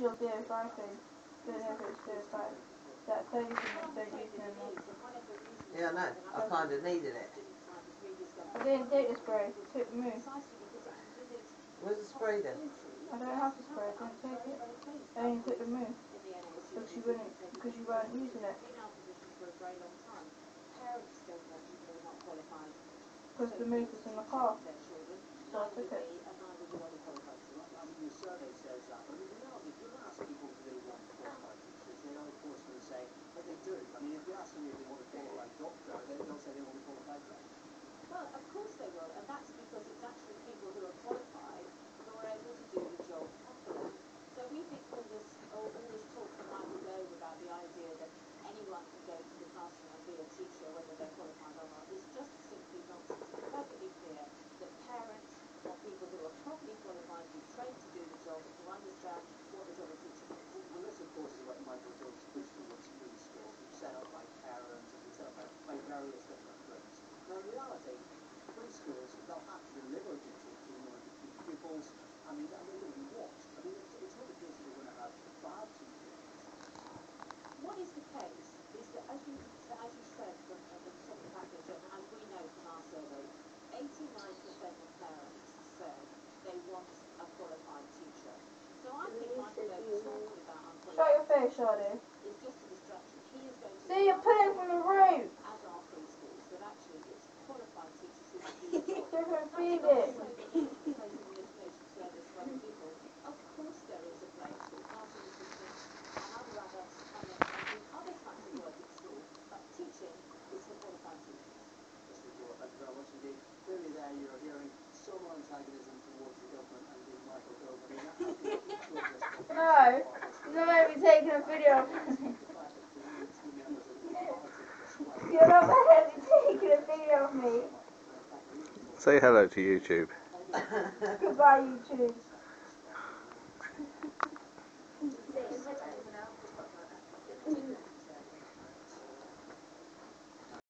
of DSI thing. Don't know if it's DSI. That 30 thing that don't use it anymore. Yeah, I know. I kind of needed it. I didn't take the spray. Took the move. Where's the spray then? I don't have the spray. I didn't take it. I only took the move. Because you weren't using it. Because the move was in the car. So I took it. The survey says that, but in reality, if you ask people do they want qualified teachers, they are of course going to say that they do. I mean, if you ask them if they want a qualified doctor, they'll say they want a qualified nurse. Well, of course they will, and that's because it's actually people who are qualified who are able to do the job properly. So we think all this talk from Michael Gove about the idea that anyone can go to the classroom and be a teacher, whether they're qualified or not, is just simply nonsense. It's perfectly clear that parents or people who are properly qualified, who are trained to do the job, who understand what the job of teaching is. Well, this, of course, is what Michael Gove's preschool schools, set up by parents and set up by various different groups. Now, in reality, preschools, they'll have to deliver the teaching in order to keep pupils. I mean, they're going to be watched. I mean, it's not the case that you're going to have bad teachers. What is the case is that, as you said from the top package, and we know from our survey, 89% of parents said they want a qualified teacher. So I think Michael Gove talking about unqualified Shut your face, Shadi. is just a distraction. He is going to See, you're pulling from the roof. as our preschools, that actually it's qualified teachers who can do the job. Give her feed Not it. to say that there isn't a place in the education service for other people. Of course there is a place for classroom assistants and other adults to come in and do other types of work at school, but teaching is for qualified teachers. Yes, Nicola, thank you very much indeed. Clearly there you're hearing some antagonism towards the government and the Michael Gove. I mean, I think it could just No, you're not meant to be taking a video of me. You're not meant to be taking a video of me. Say hello to YouTube. Goodbye, YouTube.